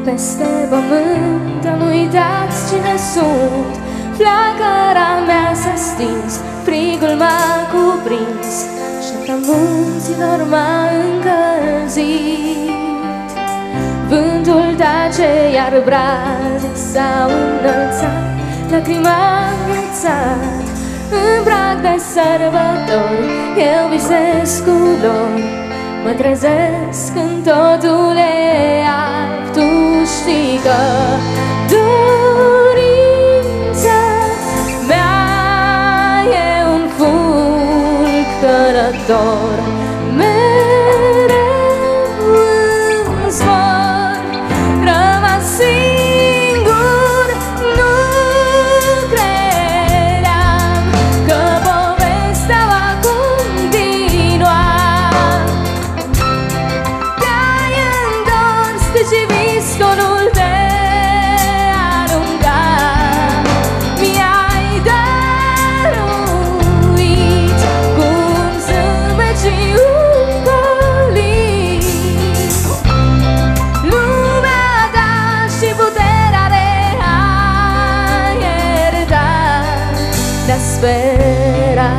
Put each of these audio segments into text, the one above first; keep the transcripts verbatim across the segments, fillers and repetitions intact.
peste pământ am uitat cine sunt. Flacăra mea s-a stins, frigul m-a cuprins, șapta munților m-a încălzit. Vântul tace, iar braze s-au înălțat, lacrima am înghețat. În prag de sărbători eu visez cu dor, mă trezesc când totul e alb. Tu știi că dorința mea e un fulg călător, mereu în zbor, rămas singur. Nu credeam că povestea va continua. Te-ai întors și viscolul te arunca, mi-ai dăruit cum zâmbet și un colic. Lumea ta și puterea de a ierta, de a spera.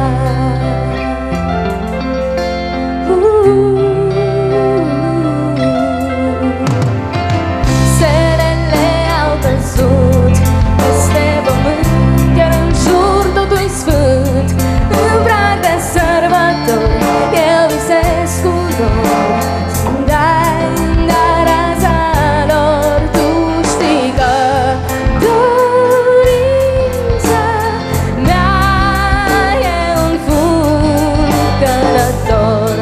Stelele au căzut peste pământ, iar în jur totul-i sfânt. În prag de sărbători eu visez cu dor, sunt ai în raza lor. Tu știi că dorința mea e un fulg călător,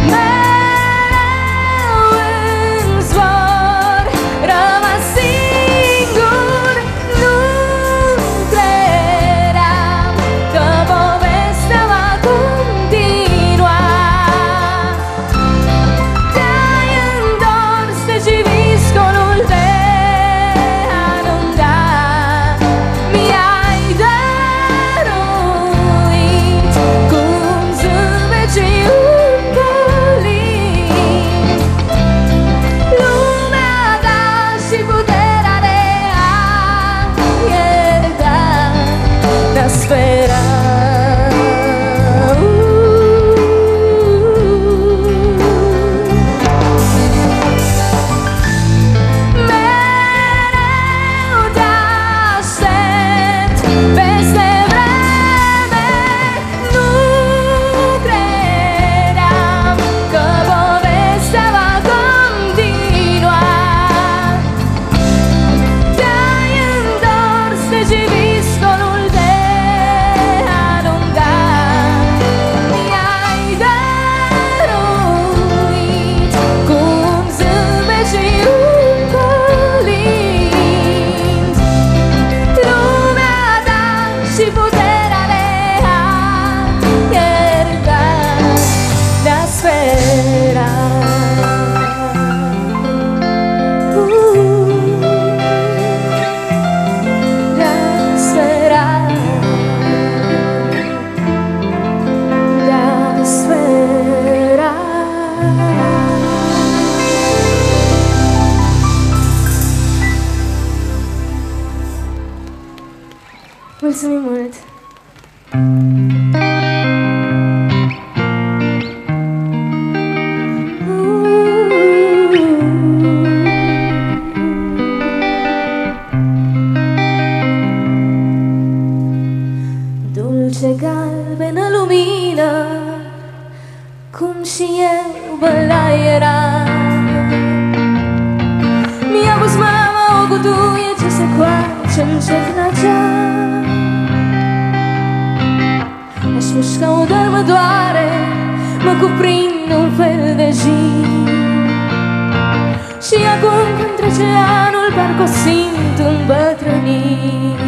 mereu în zbor, rămas singur. Nu credeam că povestea va continua. Te-ai întors și viscolul te arunca, mi-ai dăruit cum zâmbet și un colic. Lumea ta și puterea de a ierta, de a spera. Mereu te aștept peste vreme. Nu credeam că povestea va continua. Te-ai întors și viscolul te arunca, mi-ai dăruit cum zâmbet și un colind. Lumea ta și puterea de a ierta, de a spera. De a spera, de a spera. Mulțumim mult! Dulce galbenă lumină, cum și eu bălai eram. Mi-a pus mama o cutuie ce se coace încet la geam. Aș mușca o dormătoare, mă cuprind un fel de jin. Și acum când trece anul, parcă o simt îmbătrânit.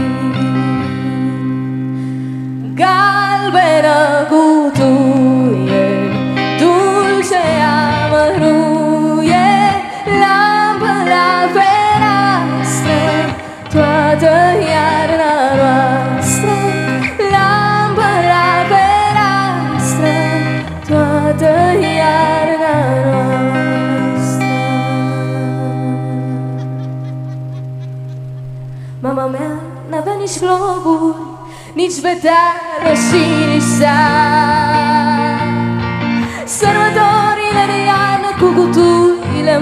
Galbenă cutuie, dulce amăruie, lampă la fereastră, toată iarna noastră. Lampă la fereastră, toată iarna noastră. scopuri, nici veteară și nici sar. Sărbătorile de iarnă cu cutuile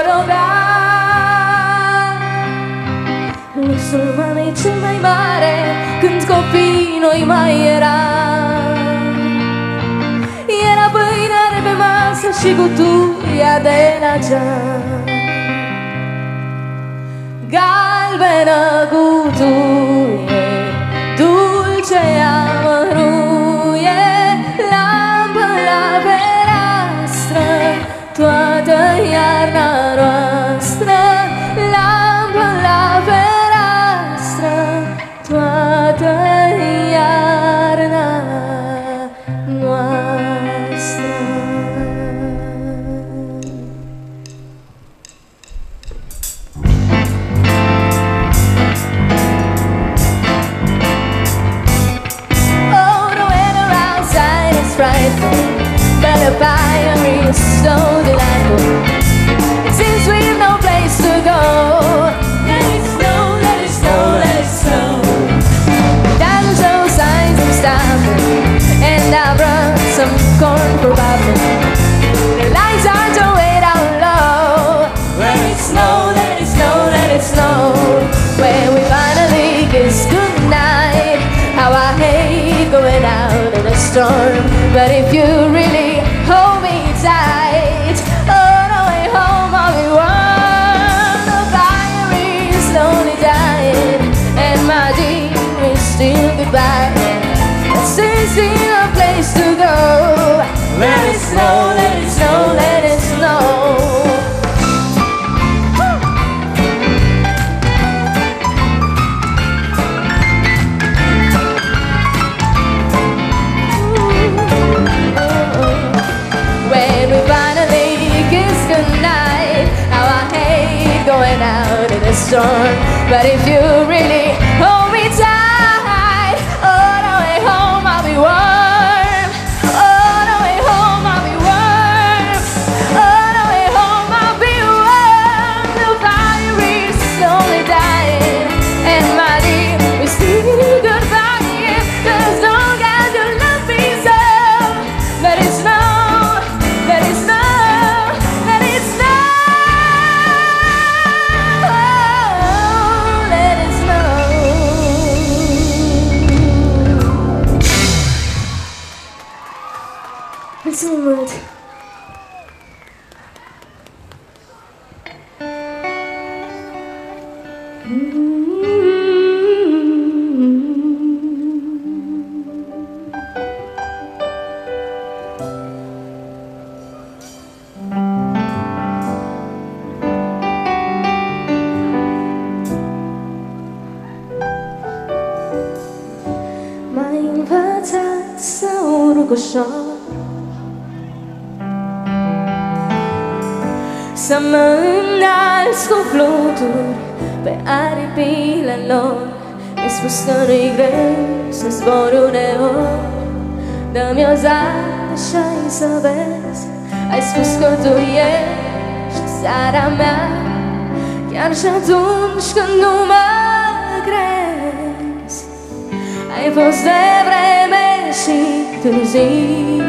împodobea luxul mamei cel mai mare, când copii noi mai eram. Era pâinea de pe masă și cutuia de la geam. Galbenă cutuie, dulce amăruie, lampă la fereastră, toată iarna noastră. Lampă la fereastră, toată iarna noastră. But the fire is so delightful. It seems we've no place to go. Let it snow, let it snow, let it snow. It doesn't show signs of stopping, and I've run some corn for popping. The lights aren't way down low. Let it snow, let it snow, let it snow. When we finally kiss goodnight, how I hate going out in a storm. But if you really hold me tight, on the way home I'll be warm. The fire is slowly dying, and my dream is still goodbye. But there's still a place to go. Let it snow, let it snow, let it snow. Going out in a storm, but if you really hold me tight, all the way home I'll be warm. All the way home I'll be warm. All the way home I'll be warm. The fire is slowly dying, and my dear, we still goodbye. There's no God to love me so. Let it snow, let it snow, let it snow. Mulțumim mult! M-ai învățat să urc ușor, să mă înalți cu fluturi pe aripile lor. Mi-ai spus că nu-i greu să zbori uneori. Dă-mi o zare și-ai să vezi. Ai spus că tu ești seara mea, chiar și atunci când nu mă crezi. Ai fost de vreme și târziu.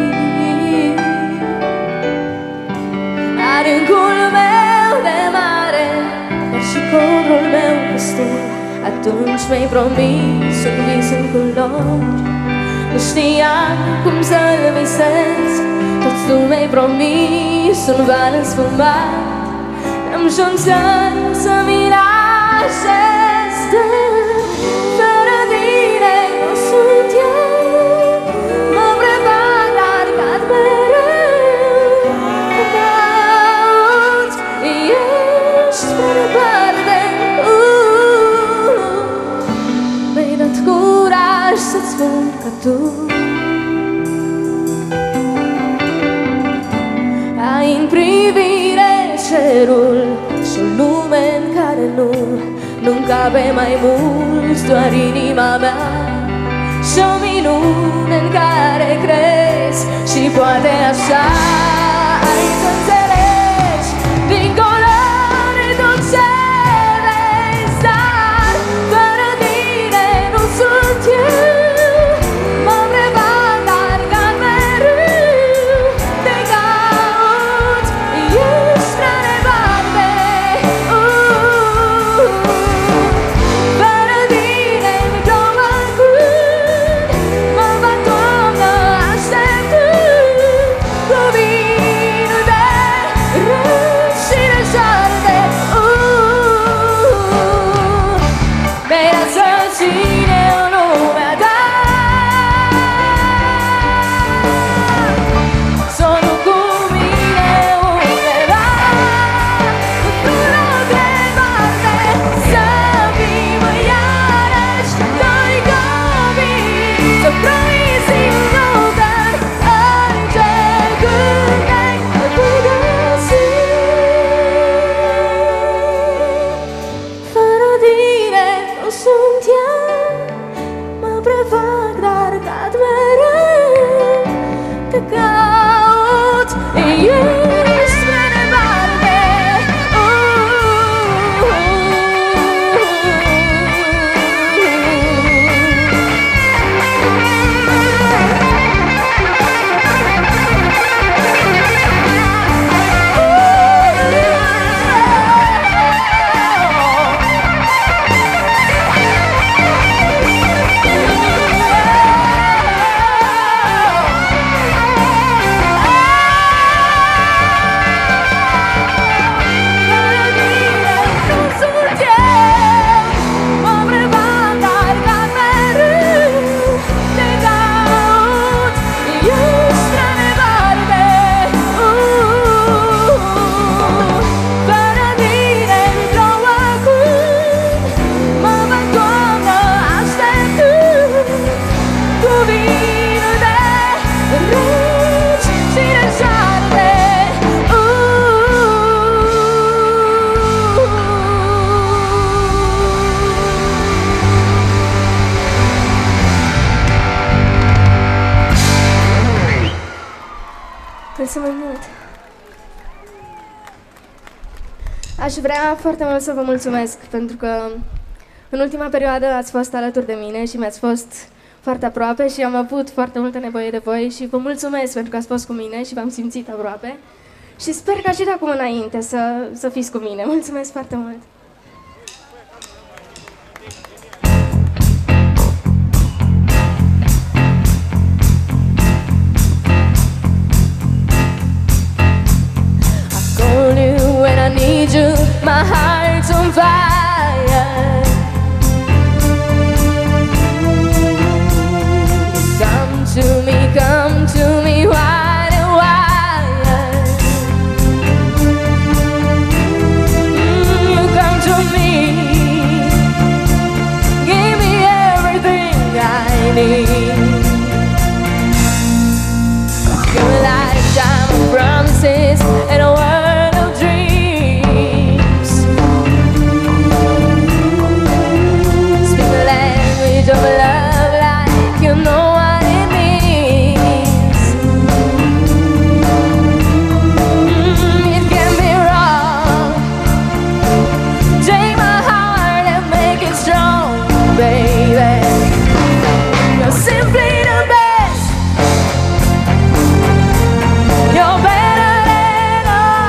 Adâncul meu de mare, dar și corul meu pustiu. Atunci mi-ai promis un vis în culori. Nu știam cum să-l visez, tot tu mi-ai promis un val însfumat. Am șanțat să mi lașez, fără tine nu sunt eu. Mă prepar, dar cad mereu. Cauți, ești pe departe. Mi-ai dat curaj să-ți spun că tu ai în privire cerul și o lume în care nu Nu-mi cabe mai mult doar inima mea și o minune în care crezi. Și poate așa ai să înțelegi dincolo de tot ce vezi. Dar fără tine nu sunt Mulțumim mult! Aș vrea foarte mult să vă mulțumesc pentru că în ultima perioadă ați fost alături de mine și mi-ați fost foarte aproape și am avut foarte multă nevoie de voi și vă mulțumesc pentru că ați fost cu mine și v-am simțit aproape și sper ca și de acum înainte să, să fiți cu mine. Mulțumesc foarte mult! My heart's on fire. Come to me, come to me, wide and wide. Mm, you come to me, give me everything I need. Give me a lifetime of promises and a world of dreams. Of love like you know what it means. Mm, it can be wrong. Take my heart and make it strong, baby. You're simply the best. You're better than all.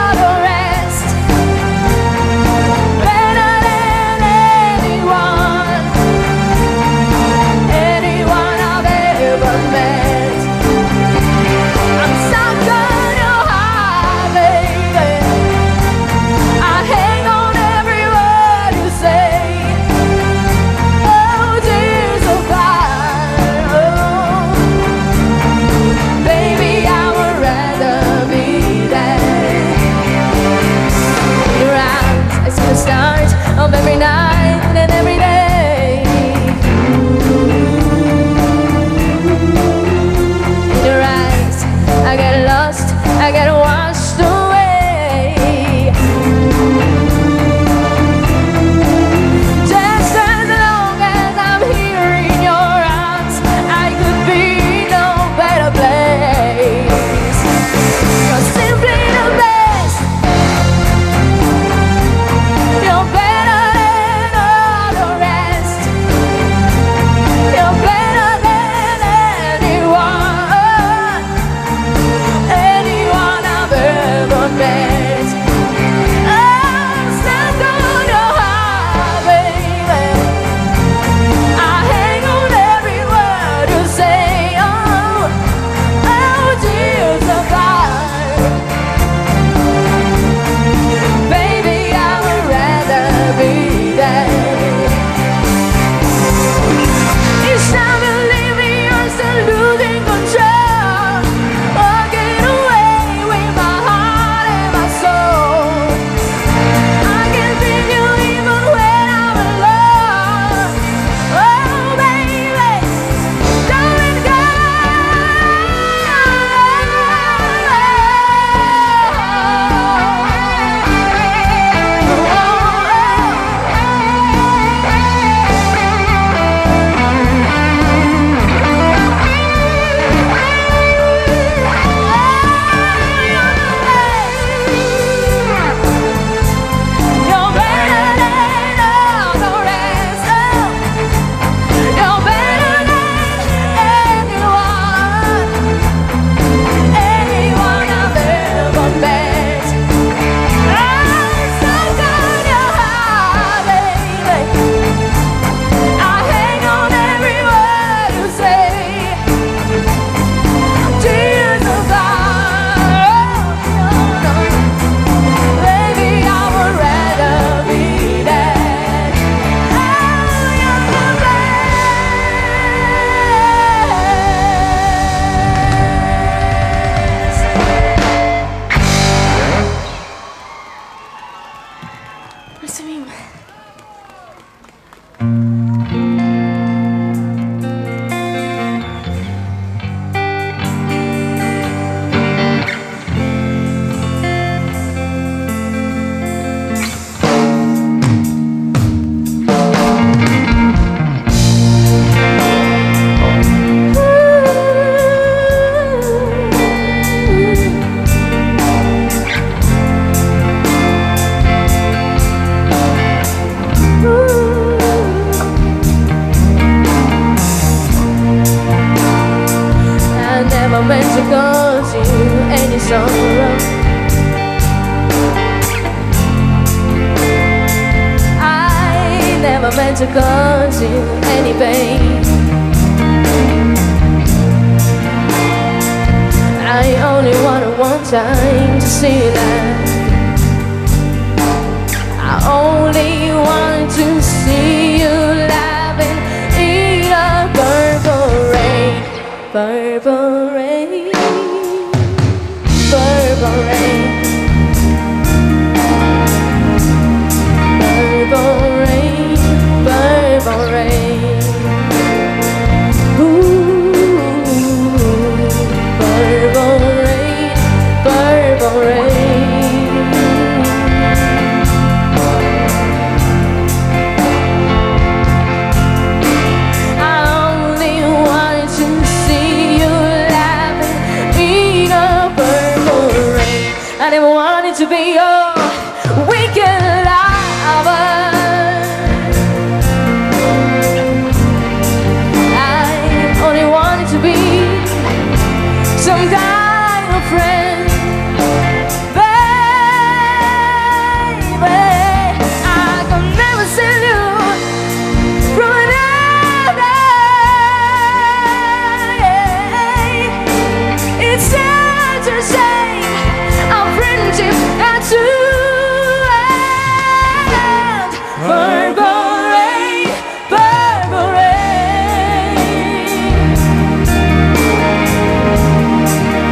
to cause you any sorrow. I never meant to cause you any pain. I only wanted one time to see you laugh. I only wanted to see you laughing in a purple rain, purple rain, purple rain, purple rain, purple rain. Ooh, purple rain, purple rain. I never wanted to be your weekend lover. I only wanted to be some kind of friend, baby. I could never send you from another. It's sad to say our friendship had to end. Purple rain, purple rain.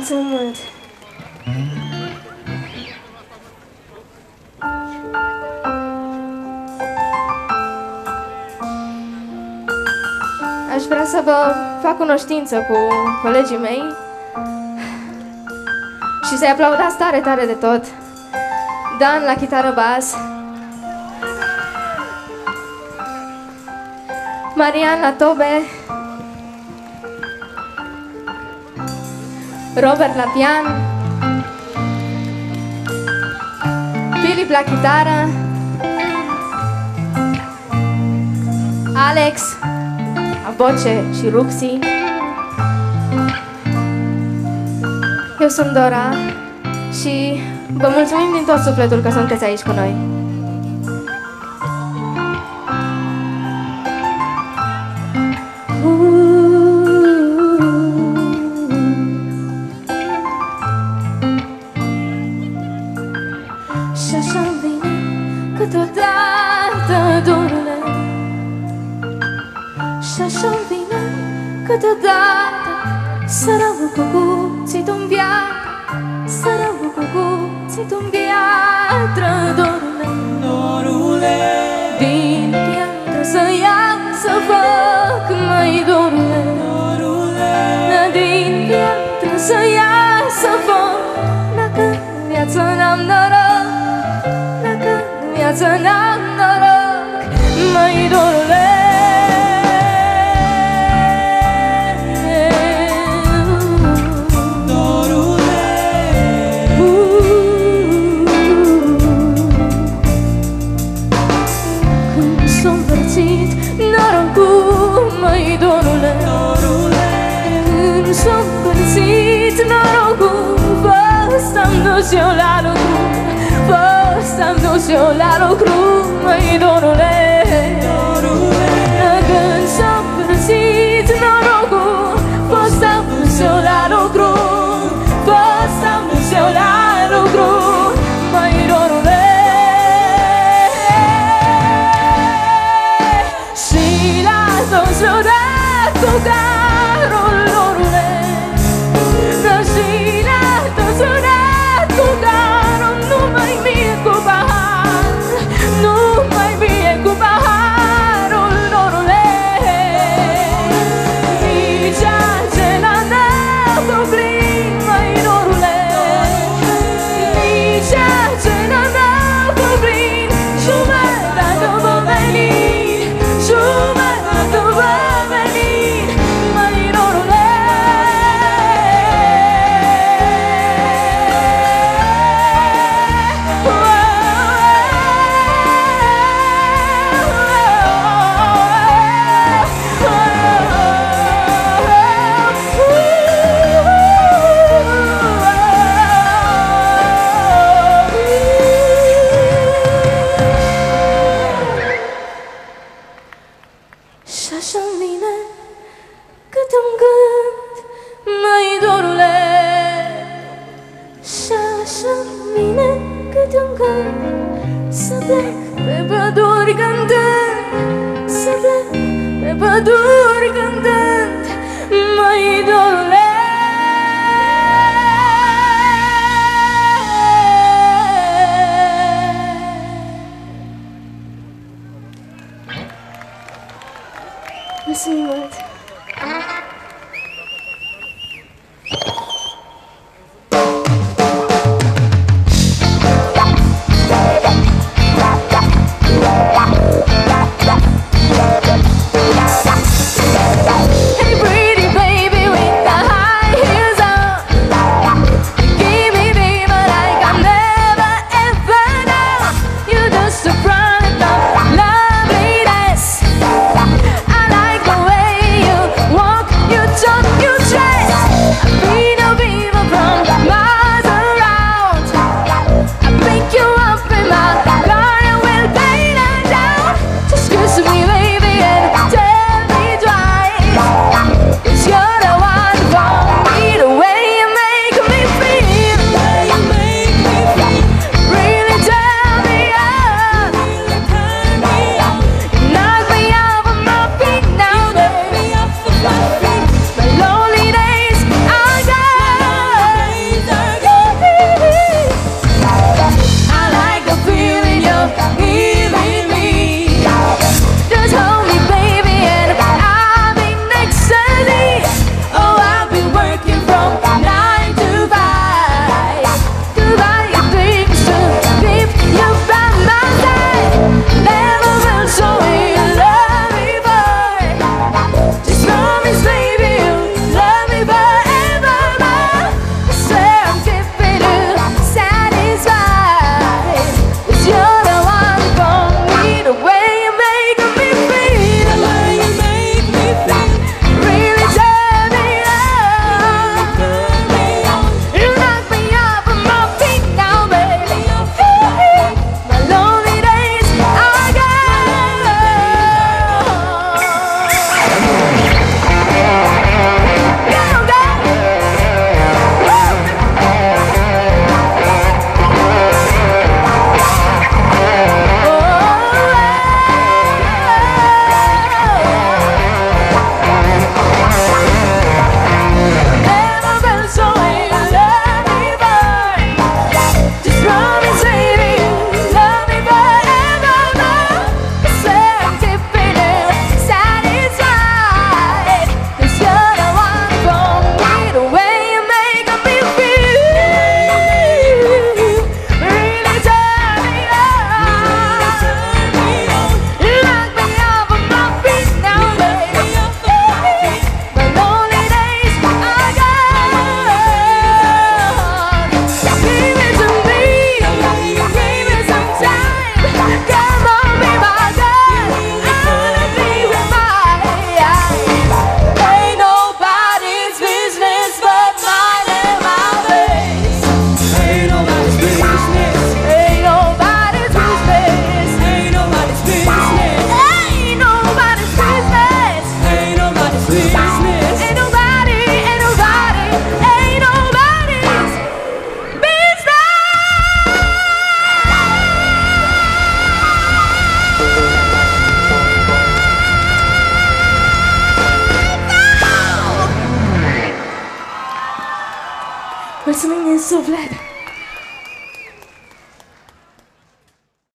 Mulțumim mult! Aș vrea să vă fac cunoștință cu colegii mei și să-i aplaudați tare, tare de tot. Dan la chitară bas, Marian la tobe, Robert la pian, Filip la chitară, Alex la voce și Ruxi. Eu sunt Dora și vă mulțumim din tot sufletul că sunteți aici cu noi. Și așa-mi vine câteodată dorule, și așa-mi vine câteodată să rău cu cuțitul-n viață, să rău cu cuțitul-n viață, dorule, dorule, din piatră să iau să fac, mai dorule, dorule, din piatră să iau să fac. Dacă în viață n-am noroc, dacă în viață n-am noroc, mai dorule, eu la lucru, fost-am dus eu la lucru, măi dorule, când s-a părăsit norocul, fost-am dus eu la lucru, fost-am dus eu la lucru, măi dorule. Și la toți le-o dat cu carul, dorule, și la toți le-o dat cu carul, nu mai mie cu pahar, nu mai mie cu paharul, dorule. Nici acela n-au cu plin, măi dorule, nici acela n-au cu plin, jumătate va veni, jumătate va veni, măi dorule. Și așa-mi vine câte-un gând, măi dorule, și așa-mi vine câte-un gând, să plec pe păduri cântând, să plec pe păduri cântând, măi dorule. Mulțumim mult! Hey pretty baby with the high heels on, give me baby like I've never ever known. You're just a product of loveliness. I like the way you walk Mulțumim din suflet!